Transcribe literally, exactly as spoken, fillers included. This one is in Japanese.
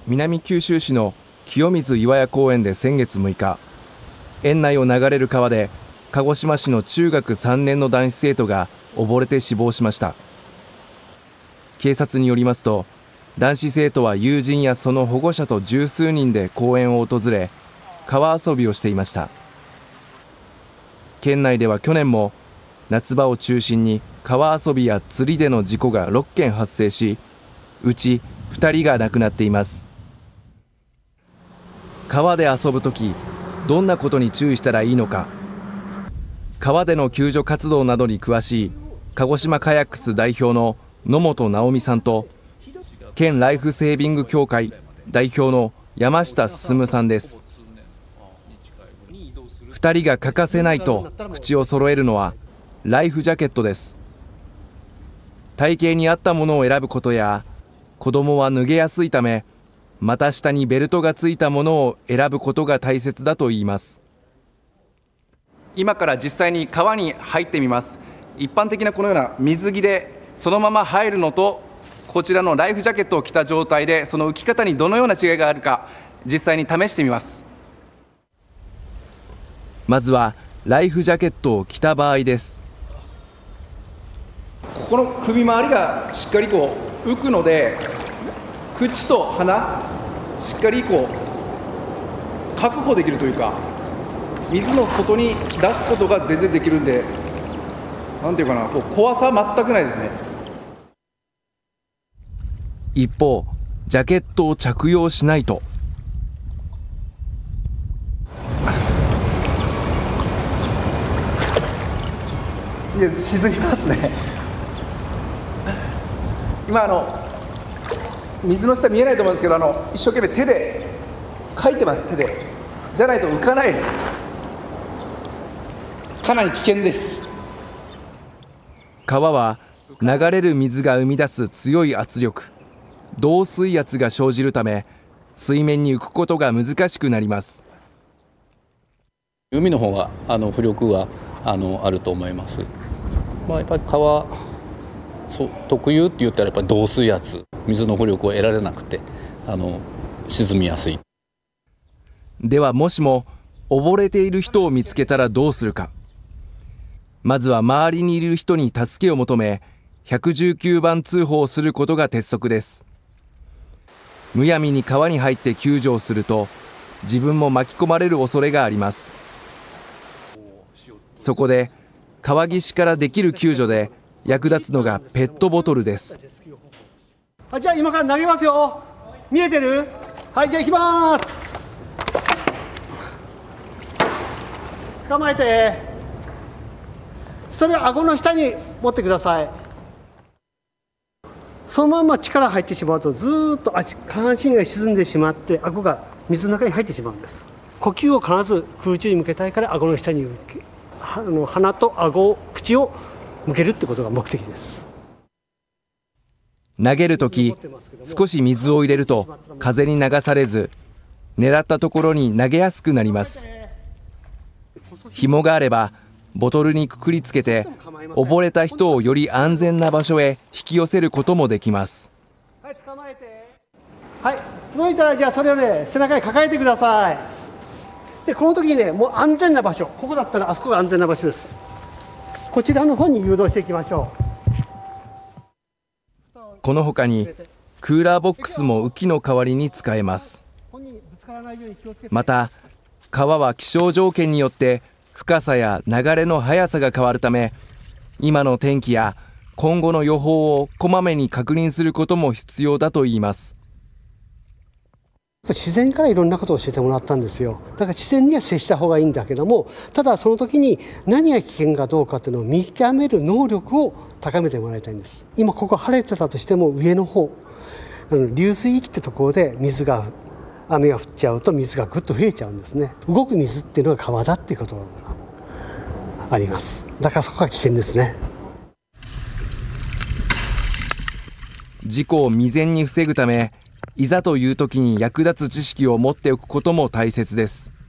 南九州市の清水岩屋公園で先月むいか、園内を流れる川で鹿児島市の中学さんねんの男子生徒が溺れて死亡しました。警察によりますと、男子生徒は友人やその保護者と十数人で公園を訪れ、川遊びをしていました。県内では去年も夏場を中心に川遊びや釣りでの事故がろっけん発生し、うちふたりが亡くなっています。川で遊ぶとき、どんなことに注意したらいいのか。川での救助活動などに詳しい鹿児島カヤックス代表の野本直美さんと、県ライフセービング協会代表の山下進さんです。ふたりが欠かせないと口を揃えるのはライフジャケットです。体型に合ったものを選ぶことや、子供は脱げやすいため股下にベルトがついたものを選ぶことが大切だといいます。今から実際に川に入ってみます。一般的なこのような水着でそのまま入るのと、こちらのライフジャケットを着た状態でその浮き方にどのような違いがあるか、実際に試してみます。まずはライフジャケットを着た場合です。ここの首周りがしっかりこう浮くので、口と鼻しっかりこう確保できるというか、水の外に出すことが全然できるんで、なんていうかな、こう怖さ全くないですね。一方、ジャケットを着用しないと、いや沈みますね。今あの水の下見えないと思うんですけど、あの一生懸命手でかいてます。手でじゃないと浮かないです。かなり危険です。川は流れる水が生み出す強い圧力、導水圧が生じるため、水面に浮くことが難しくなります。 海の方があの浮力はあのあると思います。まあ、やっぱり川そう特有って言ったらやっぱり導水圧、水の浮力を得られなくてあの沈みやすい。 ではもしも溺れている人を見つけたらどうするか。まずは周りにいる人に助けを求め、ひゃくじゅうきゅうばん通報することが鉄則です。むやみに川に入って救助をすると、自分も巻き込まれる恐れがあります。そこで川岸からできる救助で役立つのがペットボトルです。 はい、じゃあ今から投げますよ。見えてる？はい、じゃあ行きます。捕まえて。それを顎の下に持ってください。そのまま力入ってしまうと、ずーっと足下半身が沈んでしまって、顎が水の中に入ってしまうんです。呼吸を必ず空中に向けたいから、顎の下に向け、あの鼻と顎、口を向けるってことが目的です。 投げるとき、少し水を入れると風に流されず、狙ったところに投げやすくなります。紐があればボトルにくくりつけて、溺れた人をより安全な場所へ引き寄せることもできます。 はい、捕まえて。はい、届いたらじゃあそれをね、背中に抱えてください。で、この時にね、もう安全な場所、ここだったらあそこが安全な場所です。こちらの方に誘導していきましょう。この他にクーラーボックスも浮きの代わりに使えます。また川は気象条件によって深さや流れの速さが変わるため、今の天気や今後の予報をこまめに確認することも必要だといいます。 自然からいろんなことを教えてもらったんですよ。だから自然には接した方がいいんだけども、ただその時に何が危険かどうかというのを見極める能力を高めてもらいたいんです。今ここ晴れてたとしても、上の方あの流水域ってところで水が雨が降っちゃうと水がぐっと増えちゃうんですね。動く水っていうのが川だっていうことがあります。だからそこが危険ですね。 事故を未然に防ぐため、いざという時に役立つ知識を持っておくことも大切です。